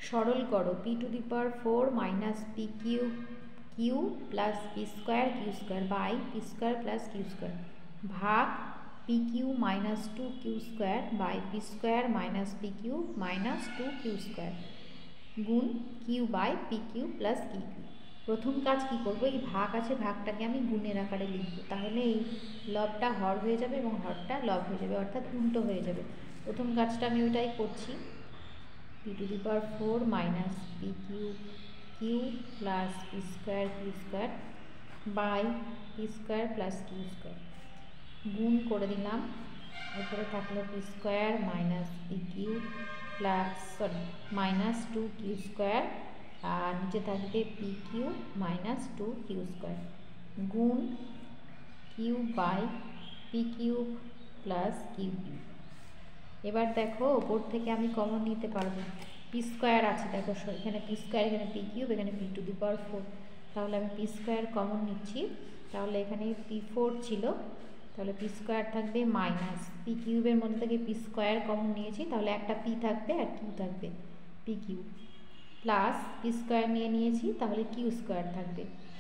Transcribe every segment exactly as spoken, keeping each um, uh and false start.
সরল করো p to the power four minus p q q plus p square q square by p square plus q square ভাগ p q minus two q square by p square minus p q minus two q square গুণ q by p q plus q q. প্রথম কাজ কি করব, এই ভাগ আছে ভাগটাকে আমি গুণের আকারে লিখব, তাহলে এই লবটা হর হয়ে যাবে এবং হরটা লব হয়ে যাবে, অর্থাৎ উল্টো হয়ে যাবে। প্রথম কাজটা আমি ওইটাই করছি। P to the power four minus p q q plus p square q square by p square plus q square গুণ করে দিলাম। এরপরে থাকলো p square minus p q plus sorry minus two q square আর নিচে থাকবে p q minus two q square গুণ q by p q plus q q. এবার দেখো ওপর থেকে আমি কমন নিতে পারবো, পি স্কোয়ার আছে দেখো, এখানে পি স্কোয়ার এখানে পি কিউব এখানে p to the power four, তাহলে আমি পি স্কোয়ার কমন নিচ্ছি। তাহলে এখানে পি ফোর ছিল, তাহলে পি স্কোয়ার থাকবে মাইনাস পি কিউবের মধ্যে থেকে পি স্কোয়ার কমন নিয়েছি, তাহলে একটা পি থাকবে আর কিউ থাকবে p q plus p square নিয়ে নিয়েছি, তাহলে কিউ স্কোয়ার থাকবে।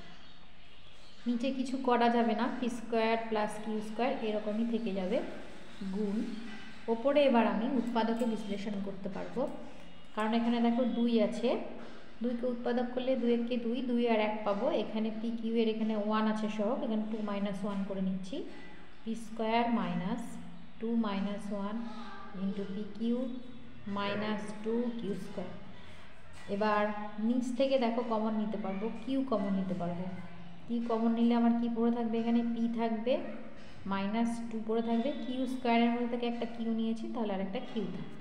নিচে কিছু করা যাবে না, p square plus q square এরকমই থেকে যাবে গুণ। ওপরে এবার আমি উৎপাদকে বিশ্লেষণ করতে পারবো, কারণ এখানে দেখো দুই আছে, দুইকে উৎপাদক করলে দুই একে দুই, দুই আর এক পাবো। এখানে পি কিউ এর এখানে ওয়ান আছে সহগ, এখানে টু মাইনাস ওয়ান করে নিচ্ছি। P square minus two minus one into p q minus two q square. এবার নিচ থেকে দেখো কমন নিতে পারবো, কিউ কমন নিতে পারবো। কিউ কমন নিলে আমার কি পড়ে থাকবে, এখানে পি থাকবে মাইনাস টু পড়ে থাকবে, কিউ স্কোয়ারের মধ্যে থেকে একটা কিউ নিয়েছি, তাহলে আর একটা কিউ থাকবে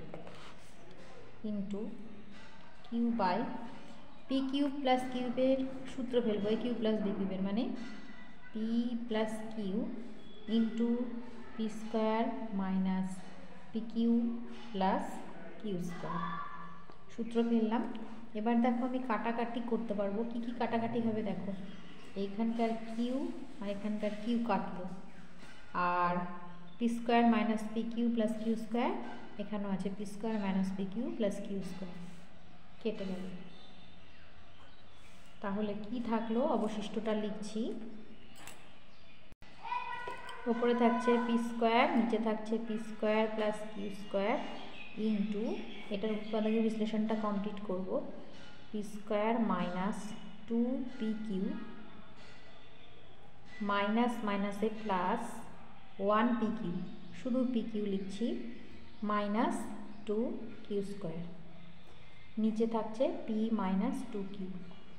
into q by p cube plus কিউবের সূত্র ফেলবো, এ কিউ প্লাস বি কিউবের মানে p plus q into p square minus p q plus q square সূত্র ফেললাম। এবার দেখো আমি কাটাকাটি করতে পারবো, কি কি কাটাকাটি হবে দেখো, এইখানকার কিউ আর এখানকার কিউ কাটলো, আর p square minus p q plus q square এখানেও আছে p square minus p q plus q square কেটে গেল। তাহলে কি থাকলো, অবশিষ্টটা লিখছি। উপরে থাকছে পি স্কোয়ার, নিচে থাকছে p square plus q square into, এটার উৎপাদকের বিশ্লেষণটা কমপ্লিট করব, p square minus two p q minus মাইনাসে প্লাস ওয়ান পি কিউ, শুধু পি কিউ লিখছি, মাইনাস টু কিউ স্কোয়ার, নিচে থাকছে p minus two q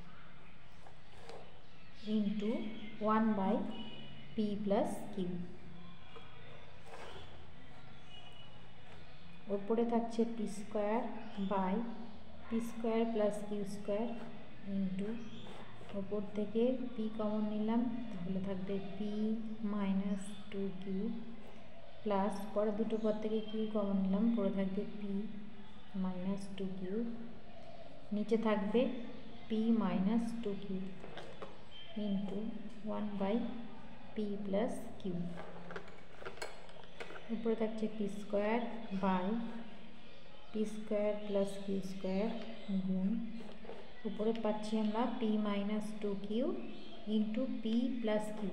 into one by p plus q. ওপরে থাকছে p square by p square plus q square into, ওপর থেকে p common নিলাম, তাহলে থাকবে p minus two q plus পরে দুটো পর থেকে কিউ কমন নিলাম, পরে থাকবে পি মাইনাস টু কিউ, নিচে থাকবে p minus two q into one by p plus q. উপরে থাকছে p square by p square plus q square গুণ, উপরে পাচ্ছি আমরা p minus two q into p plus q,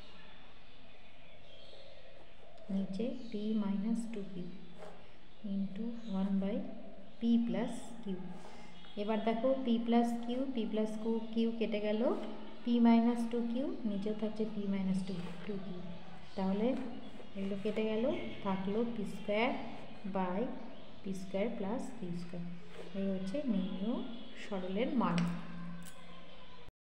নিচে p minus two q into one by p plus q. এবার দেখো p plus q p plus q q কেটে গেল, p minus two q নিচেও থাকছে p minus two two q, তাহলে এগুলো কেটে গেল, থাকলো p square by p square plus q square. এই হচ্ছে নিম্ন সরলের মান।